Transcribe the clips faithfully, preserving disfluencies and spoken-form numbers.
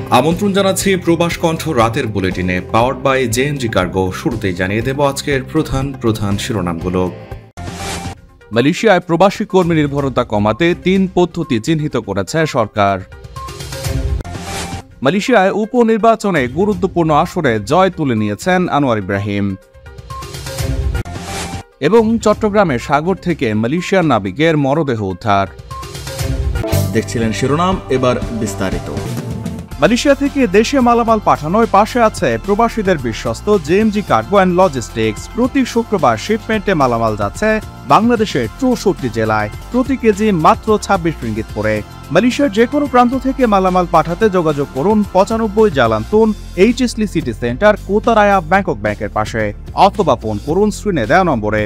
আমন্ত্রণ জানাচ্ছি প্রবাস কণ্ঠ রাতের বুলেটিনে পাওয়ার্ড বাই জেএনজি কার্গো। শুরুতেই জানিয়ে দেব আজকের প্রধান প্রধান শিরোনামগুলো। মালয়েশিয়ায় প্রবাসী কর্মী নির্ভরতা কমাতে তিন পদ্ধতি চিহ্নিত করেছে সরকার। মালয়েশিয়ায় উপনির্বাচনে গুরুত্বপূর্ণ আসরে জয় তুলে নিয়েছেন আনোয়ার ইব্রাহিম। এবং চট্টগ্রামে সাগর থেকে মালয়েশিয়ার নাবিকের মরদেহ উদ্ধার। দেখছিলেন শিরোনাম, এবার বিস্তারিত। মালয়েশিয়া থেকে দেশে মালামাল পাঠানোয় পাশে আছে প্রবাসীদের বিশ্বস্ত জেএমজি কার্গো অ্যান্ড লজিস্টিক্স। প্রতি শুক্রবার শিপমেন্টে মালামাল যাচ্ছে বাংলাদেশের চৌষট্টি জেলায়, প্রতি কেজি মাত্র ছাব্বিশ রিঙ্গিত করে। মালয়েশিয়ার যে কোনো প্রান্ত থেকে মালামাল পাঠাতে যোগাযোগ করুন পঁচানব্বই Jalan Tun H S Lee city centre, Kotaraya Bangkok ব্যাংকের পাশে, অথবা ফোন করুন স্ক্রিনে দেওয়া নম্বরে।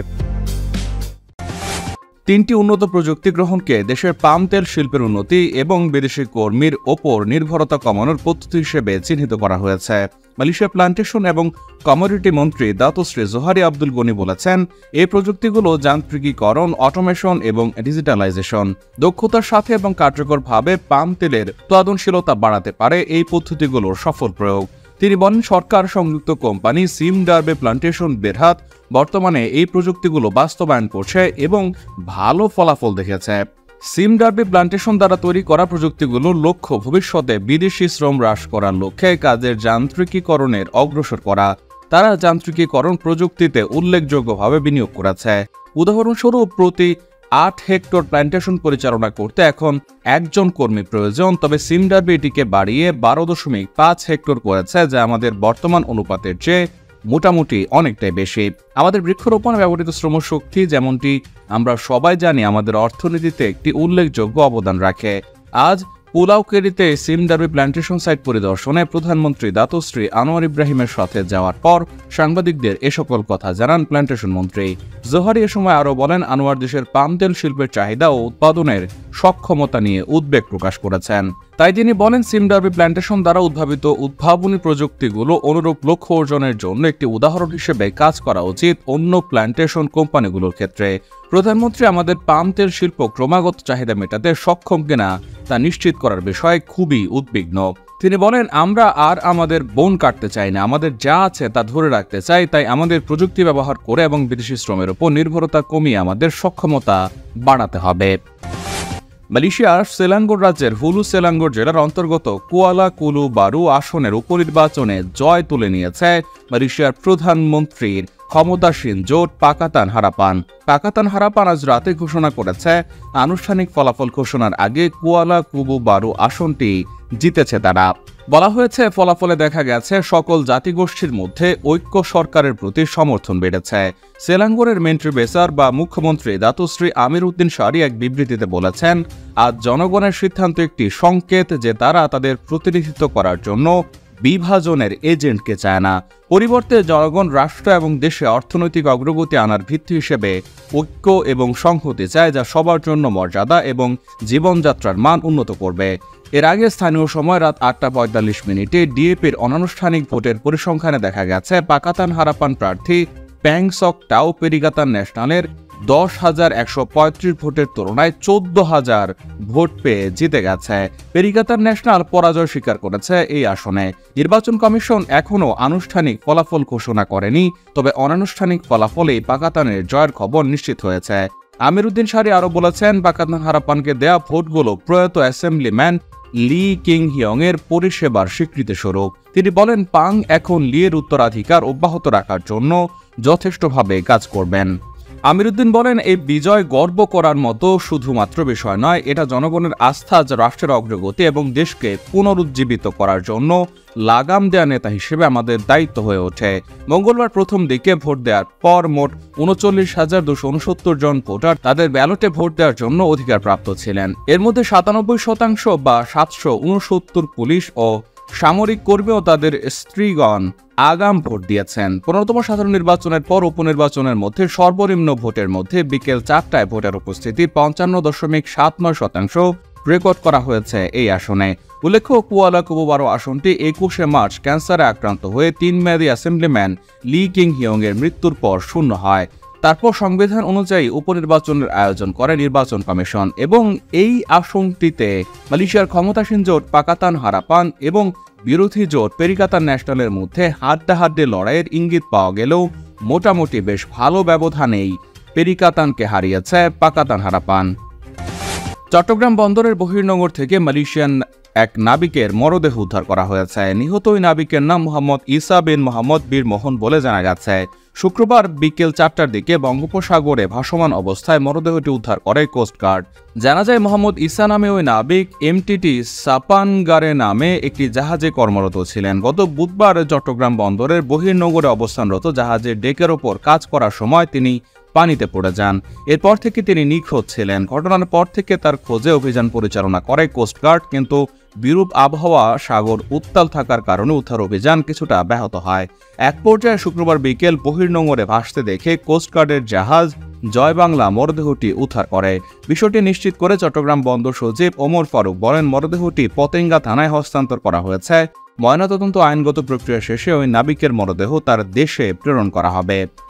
তিনটি উন্নত প্রযুক্তি গ্রহণকে দেশের পাম তেল শিল্পের উন্নতি এবং বিদেশি কর্মীর ওপর নির্ভরতা কমানোর পদ্ধতি হিসেবে চিহ্নিত করা হয়েছে। মালয়েশিয়া প্লান্টেশন এবং কমোডিটি মন্ত্রী দাতুশ্রী জোহারি আব্দুল গনি বলেছেন, এই প্রযুক্তিগুলো যান্ত্রিকীকরণ, অটোমেশন এবং ডিজিটালাইজেশন দক্ষতার সাথে এবং কার্যকরভাবে পাম তেলের উৎপাদনশীলতা বাড়াতে পারে এই পদ্ধতিগুলোর সফল প্রয়োগ। তিনি বলেন, সরকার সংযুক্ত কোম্পানি সিম ডার্বে প্লান্টেশন বেরহাত বর্তমানে এই প্রযুক্তিগুলো বাস্তবায়ন করছে এবং ভালো ফলাফল দেখেছে। সিম ডার্বে প্লান্টেশন দ্বারা তৈরি করা প্রযুক্তিগুলোর লক্ষ্য ভবিষ্যতে বিদেশি শ্রম হ্রাস করার লক্ষ্যে কাজের যান্ত্রিকীকরণের অগ্রসর করা। তারা যান্ত্রিকীকরণ প্রযুক্তিতে উল্লেখযোগ্যভাবে বিনিয়োগ করেছে। উদাহরণস্বরূপ, প্রতি আট হেক্টর প্ল্যান্টেশন পরিচালনা করতে এখন একজন কর্মী প্রয়োজন, তবে সিম ডার্বে এটিকে বাড়িয়ে বারো দশমিক পাঁচ হেক্টর করেছে, যা আমাদের বর্তমান অনুপাতের চেয়ে মোটামুটি অনেকটাই বেশি। আমাদের বৃক্ষরোপণ ব্যবহৃত শ্রমশক্তি, যেমনটি আমরা সবাই জানি, আমাদের অর্থনীতিতে একটি উল্লেখযোগ্য অবদান রাখে। আজ পুলাউকেরিতে সিম ডার্বে প্ল্যান্টেশন সাইট পরিদর্শনে প্রধানমন্ত্রী দাতুশ্রী আনোয়ার ইব্রাহিমের সাথে যাওয়ার পর সাংবাদিকদের এ সকল কথা জানান প্ল্যান্টেশন মন্ত্রী জোহারি। এ সময় আরও বলেন, আনোয়ার দেশের পাম তেল শিল্পের চাহিদা ও উৎপাদনের সক্ষমতা নিয়ে উদ্বেগ প্রকাশ করেছেন। তাই তিনি বলেন, সিম ডার্বে প্ল্যান্টেশন দ্বারা উদ্ভাবিত উদ্ভাবনী প্রযুক্তিগুলো অনুরূপ লক্ষ্য অর্জনের জন্য একটি উদাহরণ হিসেবে কাজ করা উচিত অন্য প্ল্যান্টেশন কোম্পানিগুলোর ক্ষেত্রে। প্রধানমন্ত্রী আমাদের পাম তেল শিল্প ক্রমাগত চাহিদা মেটাতে সক্ষম কিনা তা নিশ্চিত করার বিষয়ে খুবই উদ্বিগ্ন। তিনি বলেন, আমরা আর আমাদের বন কাটতে চাই না, আমাদের যা আছে তা ধরে রাখতে চাই। তাই আমাদের প্রযুক্তি ব্যবহার করে এবং বিদেশি শ্রমের উপর নির্ভরতা কমিয়ে আমাদের সক্ষমতা বাড়াতে হবে। মালয়েশিয়ার সেলাঙ্গোর রাজ্যের হুলু সেলাঙ্গোর জেলার অন্তর্গত কুয়ালা কুলু বারু আসনের উপনির্বাচনে জয় তুলে নিয়েছে মালয়েশিয়ার প্রধানমন্ত্রীর ক্ষমতাসীন জোট পাকাতান হারাপান। পাকাতান হারাপান আজ রাতে ঘোষণা করেছে, আনুষ্ঠানিক ফলাফল ঘোষণার আগে কুয়ালা কুবু বারু আসনটি জিতেছে তারা। বলা হয়েছে, ফলাফলে দেখা গেছে সকল জাতিগোষ্ঠীর মধ্যে ঐক্য সরকারের প্রতি সমর্থন বেড়েছে। সেলাঙ্গোরের মেন্ট্রি বেসার বা মুখ্যমন্ত্রী দাতুশ্রী আমির উদ্দিন শারি এক বিবৃতিতে বলেছেন, আজ জনগণের সিদ্ধান্ত একটি সংকেত যে তারা তাদের প্রতিনিধিত্ব করার জন্য বিভাজনের এজেন্টকে চায় না। পরিবর্তে জনগণ রাষ্ট্র এবং দেশে অর্থনৈতিক অগ্রগতি আনার ভিত্তি হিসেবে ঐক্য এবং সংহতি চায়, যা সবার জন্য মর্যাদা এবং জীবনযাত্রার মান উন্নত করবে। এর আগে স্থানীয় সময় রাত আটটা পঁয়তাল্লিশ মিনিটে ডিএপির অনানুষ্ঠানিক ভোটের পরিসংখ্যানে দেখা গেছে, পাকাতান হারাপান প্রার্থী প্যাংসক টাও পেরিগাতান ন্যাশনালের দশ হাজার একশো পঁয়ত্রিশ ভোটের তুলনায় চোদ্দ হাজার ভোট পেয়ে জিতে গেছে। পেরিগাতান ন্যাশনাল পরাজয় স্বীকার করেছে এই আসনে। নির্বাচন কমিশন এখনও আনুষ্ঠানিক ফলাফল ঘোষণা করেনি, তবে অনানুষ্ঠানিক ফলাফলেই পাকাতানের জয়ের খবর নিশ্চিত হয়েছে। আমির উদ্দিন শারি আরও বলেছেন, পাকাতান হারাপানকে দেয়া ভোটগুলো প্রয়াত অ্যাসেম্বলিম্যান লি কিং হিয়ং এর পরিষেবার স্বীকৃতি স্বরূপ। তিনি বলেন, পাং এখন লিয়ের উত্তরাধিকার অব্যাহত রাখার জন্য যথেষ্টভাবে কাজ করবেন। আমির উদ্দিন বলেন, এই বিজয় গর্ব করার মতো শুধুমাত্র বিষয় নয়, এটা জনগণের আস্থা যা রাষ্ট্রের অগ্রগতি এবং দেশকে পুনরুজ্জীবিত করার জন্য লাগাম দেয়া নেতা হিসেবে আমাদের দায়িত্ব হয়ে ওঠে। মঙ্গলবার প্রথম দিকে ভোট দেওয়ার পর মোট উনচল্লিশ হাজার দুশো উনসত্তর জন ভোটার তাদের ব্যালটে ভোট দেওয়ার জন্য অধিকারপ্রাপ্ত ছিলেন। এর মধ্যে সাতানব্বই শতাংশ বা সাতশো উনসত্তর পুলিশ ও সামরিক কর্মী ও তাদের স্ত্রীগণ আগাম ভোট দিয়েছেন। পনেরোতম সাধারণ নির্বাচনের পর উপনির্বাচনের মধ্যে সর্বনিম্ন ভোটের মধ্যে বিকেল চারটায় ভোটের উপস্থিতি পঞ্চান্ন দশমিক সাত নয় শতাংশ রেকর্ড করা হয়েছে এই আসনে। উল্লেখ্য, কুয়ালা কুবু বারো আসনটি একুশে মার্চ ক্যান্সারে আক্রান্ত হয়ে তিন মেয়াদী অ্যাসেম্বলিম্যান লি কিং হিয়ং এর মৃত্যুর পর শূন্য হয়। তারপর সংবিধান অনুযায়ী উপনির্বাচনের আয়োজন করে নির্বাচন কমিশন এবং এই আসনটিতে মালয়েশিয়ার ক্ষমতাসীন জোট পাকাতান হারাপান এবং বিরোধী জোট পেরিকাতান ন্যাশনালের মধ্যে হাড্ডাহাড্ডি লড়াইয়ের ইঙ্গিত পাওয়া গেলেও মোটামুটি বেশ ভালো ব্যবধানেই পেরিকাতানকে হারিয়েছে পাকাতান হারাপান। চট্টগ্রাম বন্দরের বহির্নোঙর থেকে মালয়েশিয়ান এক নাবিকের মরদেহ উদ্ধার করা হয়েছে। নিহত ওই নাবিকের নাম মোহাম্মদ ইসা বিন মোহাম্মদ বীর মোহন বলে জানা গেছে। শুক্রবার বিকেল চারটার দিকে বঙ্গোপসাগরে ভাসমান অবস্থায় মরদেহটি উদ্ধার করে কোস্টগার্ড। জানা যায় মোহাম্মদ ইসা নামে ওই নাবিক এমটিটি সাপানগারে নামে একটি জাহাজে কর্মরত ছিলেন। গত বুধবার চট্টগ্রাম বন্দরের বহির্নোঙরে অবস্থানরত জাহাজের ডেকের ওপর কাজ করার সময় তিনি পানিতে পড়ে যান। এরপর থেকে তিনি নিখোঁজ ছিলেন। ঘটনার পর থেকে তার খোঁজে অভিযান পরিচালনা করে কোস্টগার্ড, কিন্তু বিরূপ আবহাওয়া, সাগর উত্তাল থাকার কারণে উদ্ধার অভিযান কিছুটা ব্যাহত হয়। এক পর্যায়ে শুক্রবার বিকেল বহির্নোঙরে ভাসতে দেখে কোস্টগার্ডের জাহাজ জয় বাংলা মরদেহটি উদ্ধার করে। বিষয়টি নিশ্চিত করে চট্টগ্রাম বন্দর সচিব ওমর ফারুক বলেন, মরদেহটি পতেঙ্গা থানায় হস্তান্তর করা হয়েছে। ময়নাতদন্ত আইনগত প্রক্রিয়া শেষে ওই নাবিকের মরদেহ তার দেশে প্রেরণ করা হবে।